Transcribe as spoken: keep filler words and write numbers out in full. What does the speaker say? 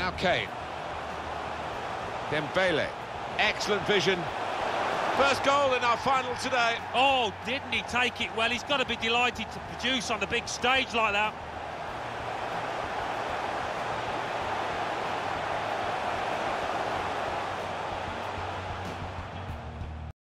Now Kane. Dembele. Excellent vision. First goal in our final today. Oh, didn't he take it well? He's got to be delighted to produce on the big stage like that.